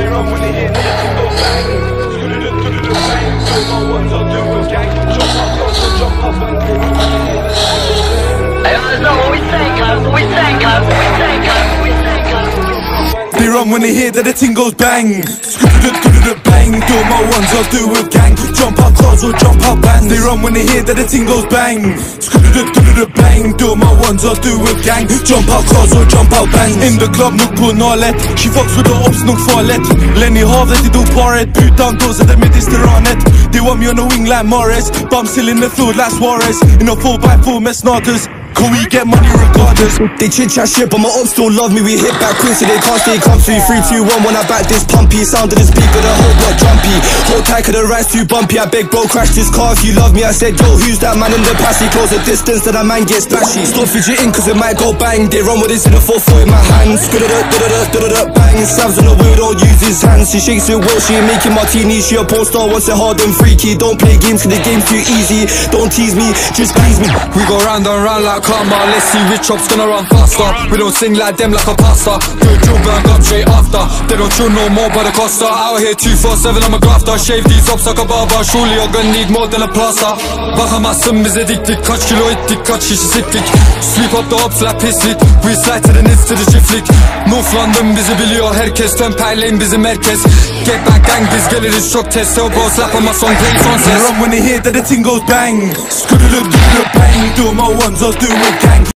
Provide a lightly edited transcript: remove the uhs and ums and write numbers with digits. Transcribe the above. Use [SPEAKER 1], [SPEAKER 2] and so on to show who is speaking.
[SPEAKER 1] They run when they hit, everything goes bang. Bang, do my ones, I'll do with gang. Jump up, jump up, and do it.
[SPEAKER 2] Hey, that's not what we say, guys. What we say, guys. What we say, guys. What we say, guys.
[SPEAKER 3] They run when they hear that the ting goes bang. Bang, do my ones, I'll do with gang. Jump out cars or jump out bands. They run when they hear that the ting goes bang. Bang, do my ones, I'll do with gang. Jump out cars or jump out bands. In the club, nuk på nalet. She fucks with the ops, nuk farligt. Lenny havet, de do paret. Put down doors at the middistranet. They want me on the wing like Morris. But I'm still in the field like Suarez. In a 4x4 mess starters. Can we get money regardless?
[SPEAKER 4] They chit chat shit, but my ops still love me. We hit back quick so they can't stay comfy. 3, 2, 1 when I back this pumpy. Sound of the speaker, the whole block jumpy. Hold tight cause the ride's too bumpy. I beg bro, crash this car if you love me. I said yo, who's that man in the passy? Close the distance that a man gets splashy. Stop fidgeting cause it might go bang. They run with this in a 4-4 in my hands. Bang, Sam's on the wheel, don't use his hands. She shakes it well, she ain't making martinis. She a porn star, wants it hard and freaky. Don't play games cause the game's too easy. Don't tease me, just please me.
[SPEAKER 5] We go round and round like karma. Let's see which ops gonna run faster. We don't sing like them like a pasta. Good drill bang up straight after. They don't chill no more by the Costa. Out here 247 I'm a grafter. Shave these ops like a barber. Surely you're gonna need more than a plaster. Bakamazsın bize diktik. Kaç kilo ettik, kaç kişi siktik. Sweep up the ops like pislik. We slide to the nits to the çiftlik. North London bizi biliyor herkes. Temperleyin bizim herkes. Get back gang biz geliriz çok test. Elbow slap on my song play son
[SPEAKER 3] They
[SPEAKER 5] ses.
[SPEAKER 3] run when they hear that the ting goes bang. Bang, do my ones, I'll do with gang.